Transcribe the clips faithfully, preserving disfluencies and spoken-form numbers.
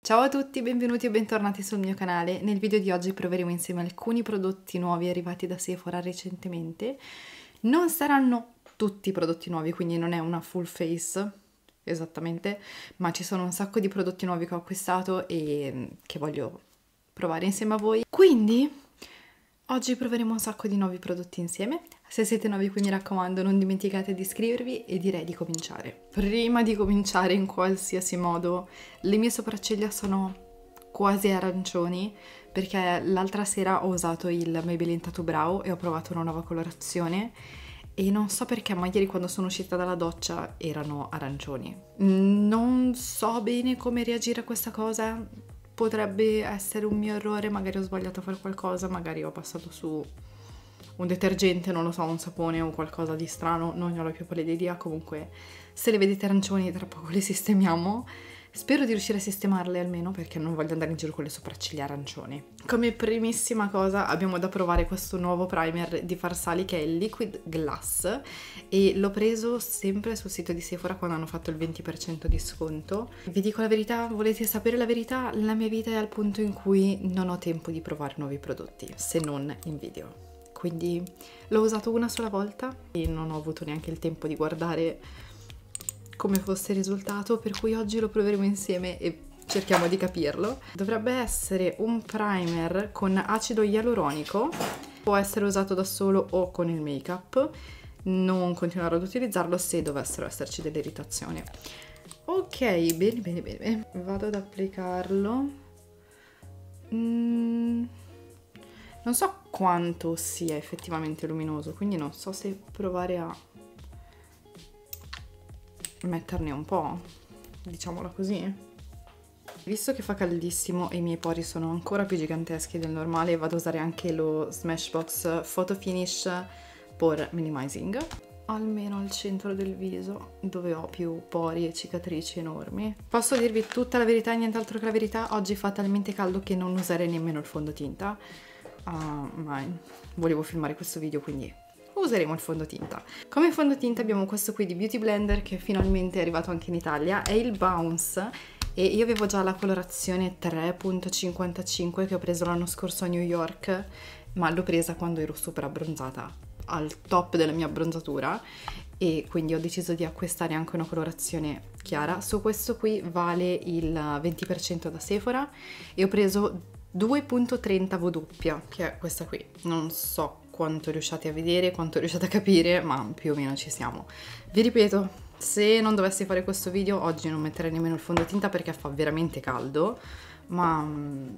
Ciao a tutti, benvenuti e bentornati sul mio canale. Nel video di oggi proveremo insieme alcuni prodotti nuovi arrivati da Sephora recentemente. Non saranno tutti prodotti nuovi, quindi non è una full face, esattamente, ma ci sono un sacco di prodotti nuovi che ho acquistato e che voglio provare insieme a voi. Quindi oggi proveremo un sacco di nuovi prodotti insieme. Se siete nuovi qui mi raccomando non dimenticate di iscrivervi e direi di cominciare. Prima di cominciare in qualsiasi modo, le mie sopracciglia sono quasi arancioni perché l'altra sera ho usato il Maybelline Tattoo Brow e ho provato una nuova colorazione e non so perché, ma ieri quando sono uscita dalla doccia erano arancioni. Non so bene come reagire a questa cosa. Potrebbe essere un mio errore, magari ho sbagliato a fare qualcosa, magari ho passato su un detergente, non lo so, un sapone o qualcosa di strano, non ne ho la più pallida idea. Comunque, se le vedete arancioni, tra poco le sistemiamo. Spero di riuscire a sistemarle almeno, perché non voglio andare in giro con le sopracciglia arancioni. Come primissima cosa abbiamo da provare questo nuovo primer di Farsali che è il Liquid Glass e l'ho preso sempre sul sito di Sephora quando hanno fatto il venti per cento di sconto. Vi dico la verità, volete sapere la verità? La mia vita è al punto in cui non ho tempo di provare nuovi prodotti, se non in video. Quindi l'ho usato una sola volta e non ho avuto neanche il tempo di guardare come fosse il risultato, per cui oggi lo proveremo insieme e cerchiamo di capirlo. Dovrebbe essere un primer con acido ialuronico, può essere usato da solo o con il make up, non continuare ad utilizzarlo se dovessero esserci delle irritazioni. Ok, bene bene bene, vado ad applicarlo. Mm, non so quanto sia effettivamente luminoso, quindi non so se provare a metterne un po', diciamola così. Visto che fa caldissimo e i miei pori sono ancora più giganteschi del normale, vado a usare anche lo Smashbox Photo Finish Pore Minimizing, almeno al centro del viso, dove ho più pori e cicatrici enormi. Posso dirvi tutta la verità e nient'altro che la verità, oggi fa talmente caldo che non userei nemmeno il fondotinta, uh, ma volevo filmare questo video, quindi useremo il fondotinta. Come fondotinta abbiamo questo qui di Beauty Blender che finalmente è arrivato anche in Italia, è il Bounce e io avevo già la colorazione tre punto cinquantacinque che ho preso l'anno scorso a New York, ma l'ho presa quando ero super abbronzata, al top della mia abbronzatura, e quindi ho deciso di acquistare anche una colorazione chiara. Su questo qui vale il venti per cento da Sephora e ho preso due punto trenta V doppia, che è questa qui. Non so quanto riusciate a vedere, quanto riusciate a capire, ma più o meno ci siamo. Vi ripeto, se non dovessi fare questo video oggi non metterei nemmeno il fondotinta perché fa veramente caldo, ma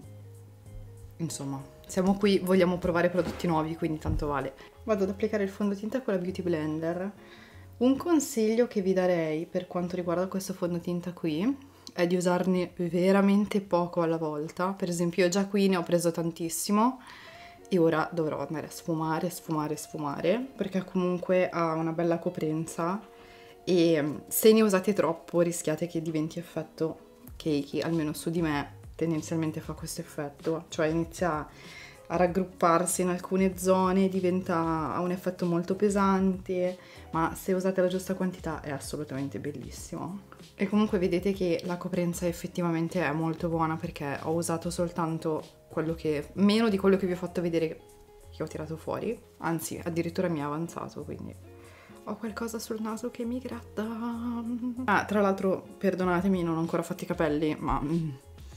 insomma siamo qui, vogliamo provare prodotti nuovi, quindi tanto vale. Vado ad applicare il fondotinta con la Beauty Blender. Un consiglio che vi darei per quanto riguarda questo fondotinta qui è di usarne veramente poco alla volta. Per esempio io già qui ne ho preso tantissimo e ora dovrò andare a sfumare, sfumare, sfumare, perché comunque ha una bella coprenza e se ne usate troppo rischiate che diventi effetto cakey, almeno su di me tendenzialmente fa questo effetto, cioè inizia a raggrupparsi in alcune zone, diventa, ha un effetto molto pesante, ma se usate la giusta quantità è assolutamente bellissimo. E comunque vedete che la coprenza effettivamente è molto buona perché ho usato soltanto quello che, meno di quello che vi ho fatto vedere che ho tirato fuori, anzi addirittura mi è avanzato, quindi ho qualcosa sul naso che mi gratta. Ah, tra l'altro perdonatemi, non ho ancora fatto i capelli, ma mm,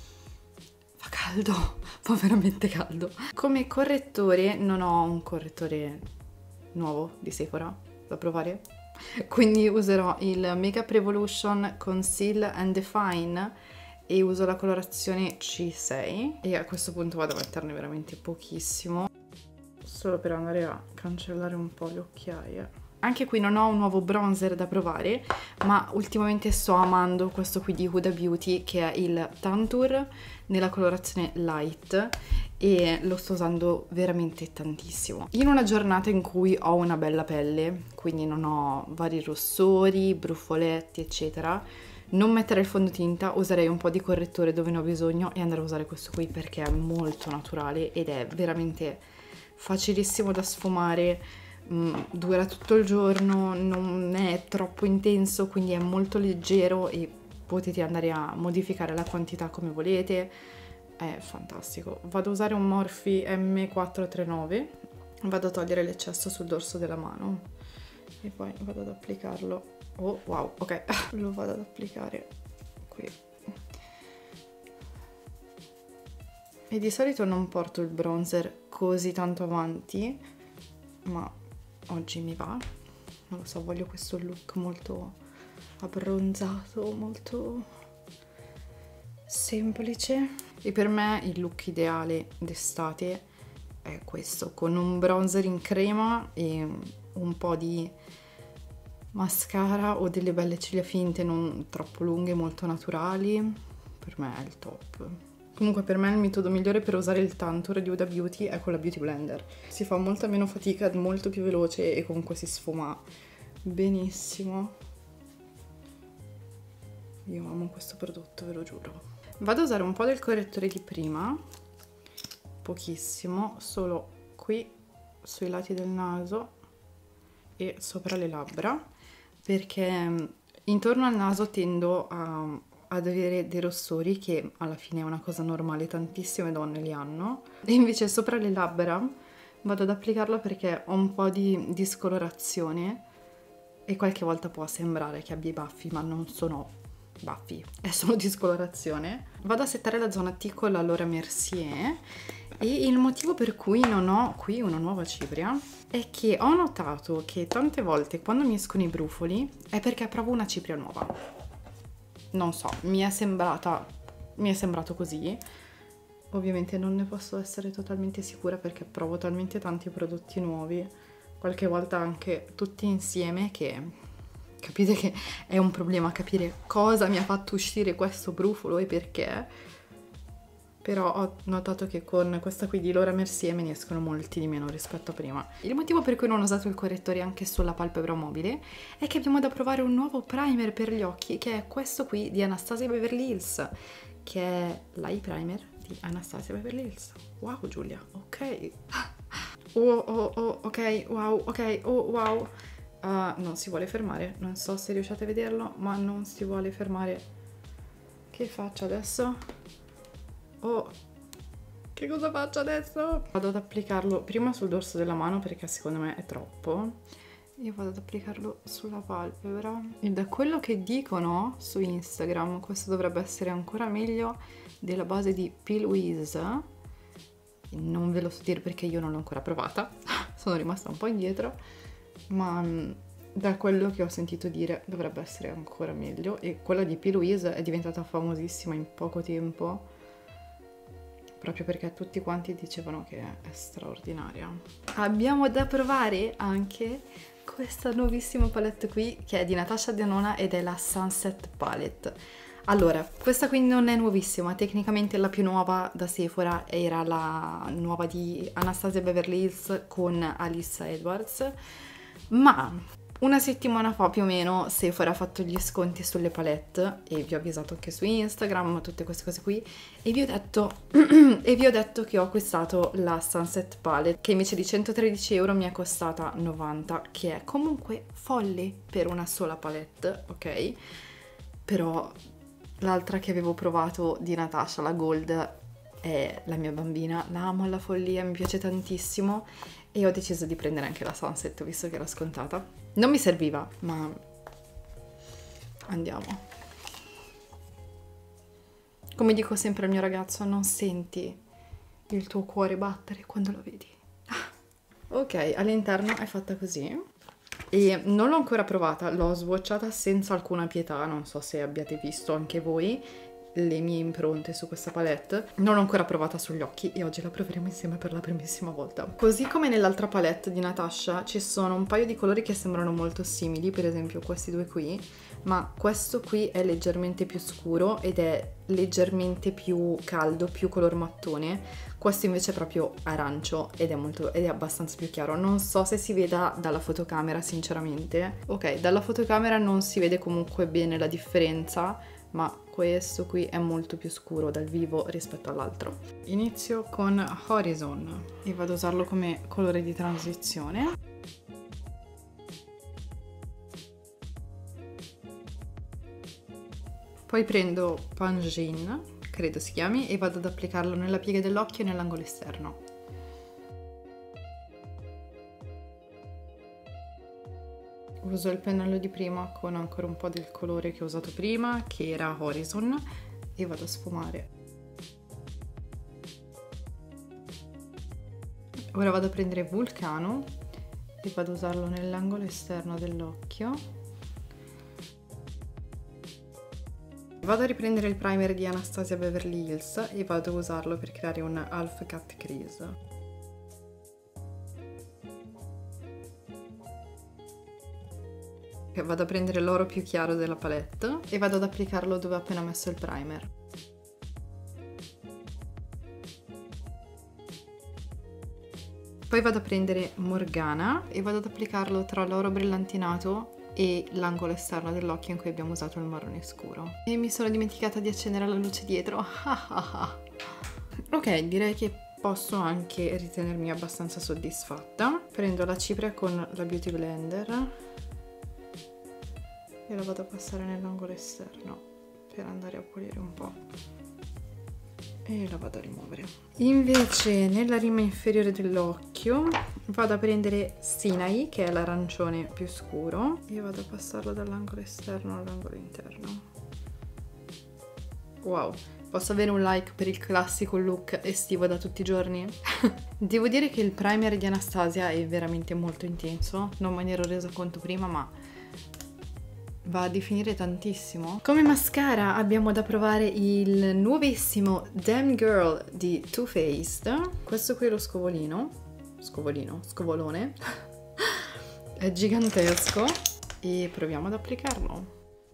fa caldo, fa veramente caldo. Come correttore non ho un correttore nuovo di Sephora da provare, quindi userò il Makeup Revolution Conceal and Define e uso la colorazione C sei e a questo punto vado a metterne veramente pochissimo, solo per andare a cancellare un po' le occhiaie. Anche qui non ho un nuovo bronzer da provare, ma ultimamente sto amando questo qui di Huda Beauty che è il Tantour nella colorazione Light e lo sto usando veramente tantissimo. In una giornata in cui ho una bella pelle, quindi non ho vari rossori, brufoletti eccetera, non mettere il fondotinta, userei un po' di correttore dove ne ho bisogno e andare a usare questo qui perché è molto naturale ed è veramente facilissimo da sfumare, mm, dura tutto il giorno, non è troppo intenso, quindi è molto leggero e potete andare a modificare la quantità come volete, è fantastico. Vado a usare un Morphe M quattrocentotrentanove, vado a togliere l'eccesso sul dorso della mano e poi vado ad applicarlo. Oh wow, ok, lo vado ad applicare qui. E di solito non porto il bronzer così tanto avanti, ma oggi mi va, non lo so, voglio questo look molto abbronzato, molto semplice. E per me il look ideale d'estate è questo, con un bronzer in crema e un po' di mascara o delle belle ciglia finte non troppo lunghe, molto naturali. Per me è il top. Comunque per me il metodo migliore per usare il Tantour di Huda Beauty è con la Beauty Blender. Si fa molta meno fatica, è molto più veloce e comunque si sfuma benissimo. Io amo questo prodotto, ve lo giuro. Vado a usare un po' del correttore di prima, pochissimo, solo qui sui lati del naso e sopra le labbra, perché intorno al naso tendo a ad avere dei rossori, che alla fine è una cosa normale, tantissime donne li hanno, e invece sopra le labbra vado ad applicarlo perché ho un po' di discolorazione e qualche volta può sembrare che abbia i baffi, ma non sono baffi, è solo discolorazione. Vado a settare la zona T con la Laura Mercier e il motivo per cui non ho qui una nuova cipria è che ho notato che tante volte quando mi escono i brufoli è perché provo una cipria nuova. Non so, mi è sembrata, mi è sembrato così. Ovviamente non ne posso essere totalmente sicura perché provo talmente tanti prodotti nuovi, qualche volta anche tutti insieme, che capite che è un problema capire cosa mi ha fatto uscire questo brufolo e perché. Però ho notato che con questa qui di Laura Mercier me ne escono molti di meno rispetto a prima. Il motivo per cui non ho usato il correttore anche sulla palpebra mobile è che abbiamo da provare un nuovo primer per gli occhi, che è questo qui di Anastasia Beverly Hills, che è l'eye primer di Anastasia Beverly Hills. Wow Giulia, ok. Oh oh oh, ok, wow, ok, oh wow. Uh, non si vuole fermare, non so se riuscite a vederlo, ma non si vuole fermare. Che faccio adesso? Oh, che cosa faccio adesso? Vado ad applicarlo prima sul dorso della mano perché secondo me è troppo. Io vado ad applicarlo sulla palpebra e da quello che dicono su Instagram questo dovrebbe essere ancora meglio della base di P. Louise. Non ve lo so dire perché io non l'ho ancora provata, sono rimasta un po' indietro, ma da quello che ho sentito dire dovrebbe essere ancora meglio. E quella di P. Louise è diventata famosissima in poco tempo proprio perché tutti quanti dicevano che è straordinaria. Abbiamo da provare anche questa nuovissima palette qui, che è di Natasha Denona ed è la Sunset Palette. Allora, questa qui non è nuovissima, tecnicamente la più nuova da Sephora era la nuova di Anastasia Beverly Hills con Alyssa Edwards, ma una settimana fa più o meno Sephora ha fatto gli sconti sulle palette e vi ho avvisato anche su Instagram, tutte queste cose qui, e vi ho detto, e vi ho detto che ho acquistato la Sunset Palette, che invece di centotredici euro mi è costata novanta, che è comunque folle per una sola palette, ok? Però l'altra che avevo provato di Natasha, la Gold, è la mia bambina, la amo alla follia, mi piace tantissimo e ho deciso di prendere anche la Sunset visto che era scontata. Non mi serviva, ma andiamo. Come dico sempre al mio ragazzo, non senti il tuo cuore battere quando lo vedi. Ah. Ok, all'interno è fatta così e non l'ho ancora provata, l'ho swatchata senza alcuna pietà, non so se abbiate visto anche voi le mie impronte su questa palette. Non l'ho ancora provata sugli occhi e oggi la proveremo insieme per la primissima volta. Così come nell'altra palette di Natasha ci sono un paio di colori che sembrano molto simili, per esempio questi due qui, ma questo qui è leggermente più scuro ed è leggermente più caldo, più color mattone. Questo invece è proprio arancio ed è, molto, ed è abbastanza più chiaro. Non so se si veda dalla fotocamera sinceramente. Ok, dalla fotocamera non si vede comunque bene la differenza, ma questo qui è molto più scuro dal vivo rispetto all'altro. Inizio con Horizon e vado a usarlo come colore di transizione. Poi prendo Pangin, credo si chiami, e vado ad applicarlo nella piega dell'occhio e nell'angolo esterno. Uso il pennello di prima con ancora un po' del colore che ho usato prima, che era Horizon, e vado a sfumare. Ora vado a prendere Vulcano e vado a usarlo nell'angolo esterno dell'occhio. Vado a riprendere il primer di Anastasia Beverly Hills e vado a usarlo per creare un half cut crease. Vado a prendere l'oro più chiaro della palette e vado ad applicarlo dove ho appena messo il primer. Poi vado a prendere Morgana e vado ad applicarlo tra l'oro brillantinato e l'angolo esterno dell'occhio in cui abbiamo usato il marrone scuro. E mi sono dimenticata di accendere la luce dietro. Ok, direi che posso anche ritenermi abbastanza soddisfatta. Prendo la cipria con la Beauty Blender e la vado a passare nell'angolo esterno per andare a pulire un po' e la vado a rimuovere. Invece nella rima inferiore dell'occhio vado a prendere Sinai, che è l'arancione più scuro, e vado a passarlo dall'angolo esterno all'angolo interno. Wow, posso avere un like per il classico look estivo da tutti i giorni? Devo dire che il primer di Anastasia è veramente molto intenso, non me ne ero resa conto prima, ma va a definire tantissimo. Come mascara abbiamo da provare il nuovissimo Damn Girl di Too Faced. Questo qui è lo scovolino, scovolino, scovolone, è gigantesco e proviamo ad applicarlo.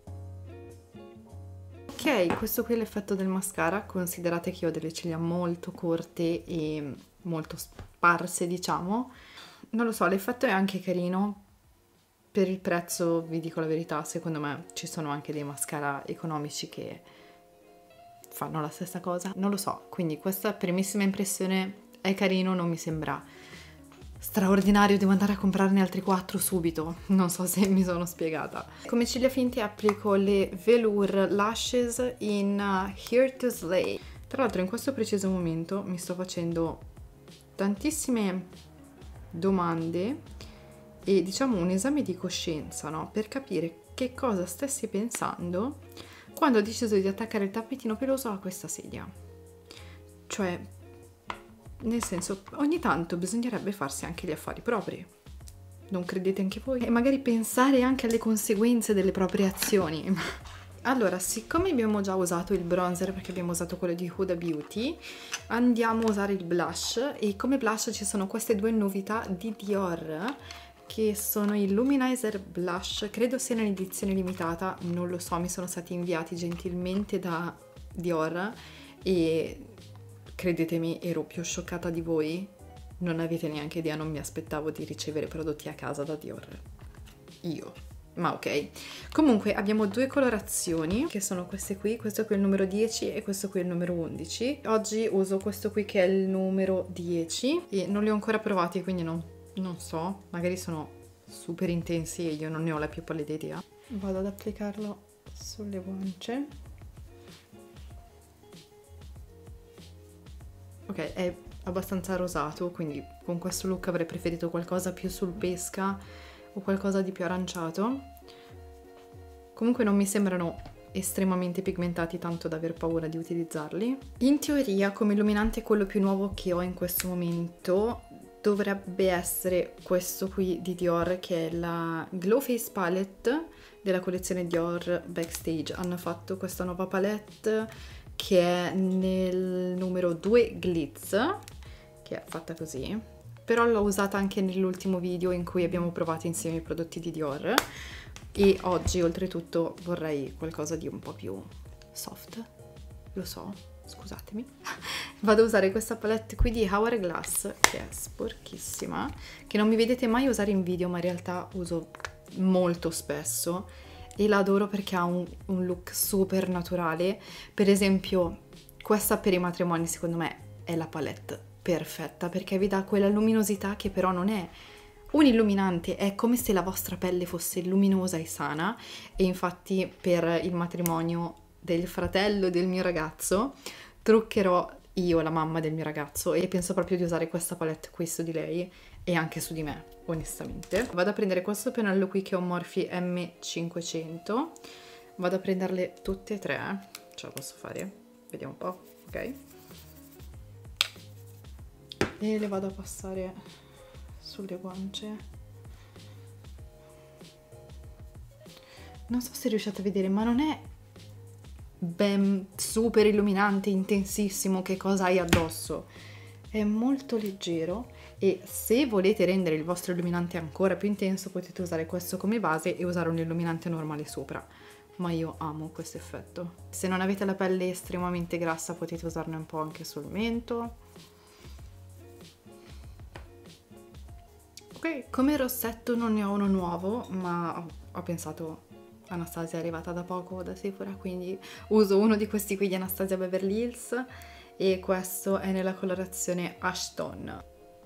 Ok, questo qui è l'effetto del mascara. Considerate che io ho delle ciglia molto corte e molto sparse, diciamo. Non lo so, l'effetto è anche carino. Per il prezzo, vi dico la verità, secondo me ci sono anche dei mascara economici che fanno la stessa cosa. Non lo so, quindi questa primissima impressione è carino, non mi sembra straordinario, devo andare a comprarne altri quattro subito. Non so se mi sono spiegata. Come ciglia finte applico le Velour Lashes in Here to Slay. Tra l'altro in questo preciso momento mi sto facendo tantissime domande e diciamo un esame di coscienza, no? Per capire che cosa stessi pensando quando ho deciso di attaccare il tappetino peloso a questa sedia. Cioè, nel senso, ogni tanto bisognerebbe farsi anche gli affari propri. Non credete anche voi? E magari pensare anche alle conseguenze delle proprie azioni. Allora, siccome abbiamo già usato il bronzer, perché abbiamo usato quello di Huda Beauty, andiamo a usare il blush, e come blush ci sono queste due novità di Dior, che sono il Luminizer Blush, credo sia un'edizione limitata, non lo so, mi sono stati inviati gentilmente da Dior e credetemi, ero più scioccata di voi, non avete neanche idea, non mi aspettavo di ricevere prodotti a casa da Dior, io, ma ok. Comunque abbiamo due colorazioni, che sono queste qui, questo qui è il numero dieci e questo qui è il numero undici. Oggi uso questo qui che è il numero dieci e non li ho ancora provati, quindi non Non so, magari sono super intensi e io non ne ho la più pallida idea. Vado ad applicarlo sulle guance. Ok, è abbastanza rosato, quindi con questo look avrei preferito qualcosa più sul pesca o qualcosa di più aranciato. Comunque non mi sembrano estremamente pigmentati tanto da aver paura di utilizzarli. In teoria, come illuminante quello più nuovo che ho in questo momento dovrebbe essere questo qui di Dior, che è la Glow Face Palette della collezione Dior Backstage. Hanno fatto questa nuova palette che è nel numero due Glitz, che è fatta così, però l'ho usata anche nell'ultimo video in cui abbiamo provato insieme i prodotti di Dior, e oggi oltretutto vorrei qualcosa di un po' più soft, lo so, scusatemi. Vado a usare questa palette qui di Hourglass, che è sporchissima, che non mi vedete mai usare in video, ma in realtà uso molto spesso e la adoro perché ha un, un look super naturale. Per esempio questa per i matrimoni secondo me è la palette perfetta, perché vi dà quella luminosità che però non è un illuminante, è come se la vostra pelle fosse luminosa e sana, e infatti per il matrimonio del fratello del mio ragazzo, truccherò io, la mamma del mio ragazzo, e penso proprio di usare questa palette qui su di lei e anche su di me, onestamente. Vado a prendere questo pennello qui che è un Morphe M cinquecento, vado a prenderle tutte e tre, ce la posso fare? Vediamo un po', ok? E le vado a passare sulle guance. Non so se riuscite a vedere, ma non è ben super illuminante, intensissimo, che cosa hai addosso. È molto leggero e se volete rendere il vostro illuminante ancora più intenso potete usare questo come base e usare un illuminante normale sopra. Ma io amo questo effetto. Se non avete la pelle estremamente grassa potete usarne un po' anche sul mento. Ok, come rossetto non ne ho uno nuovo, ma ho pensato Anastasia è arrivata da poco da Sephora, quindi uso uno di questi qui di Anastasia Beverly Hills e questo è nella colorazione Ash Tone.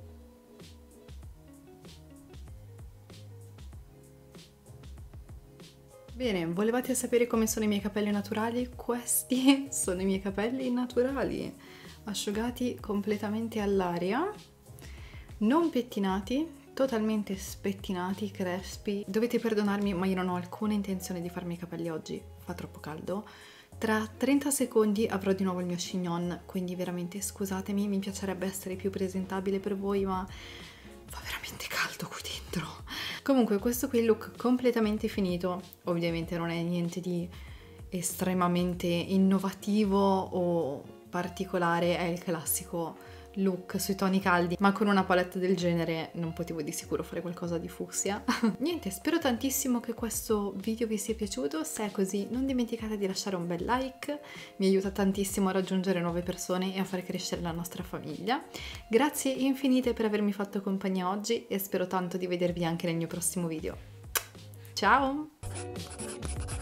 Bene, volevate sapere come sono i miei capelli naturali? Questi sono i miei capelli naturali, asciugati completamente all'aria, non pettinati, totalmente spettinati, crespi. Dovete perdonarmi, ma io non ho alcuna intenzione di farmi i capelli oggi, fa troppo caldo. Tra trenta secondi avrò di nuovo il mio chignon, quindi veramente scusatemi, mi piacerebbe essere più presentabile per voi, ma fa veramente caldo qui dentro. Comunque questo qui è il look completamente finito, ovviamente non è niente di estremamente innovativo o particolare, è il classico look sui toni caldi, ma con una palette del genere non potevo di sicuro fare qualcosa di fucsia. Niente, spero tantissimo che questo video vi sia piaciuto. Se è così non dimenticate di lasciare un bel like, mi aiuta tantissimo a raggiungere nuove persone e a far crescere la nostra famiglia. Grazie infinite per avermi fatto compagnia oggi e spero tanto di vedervi anche nel mio prossimo video. Ciao!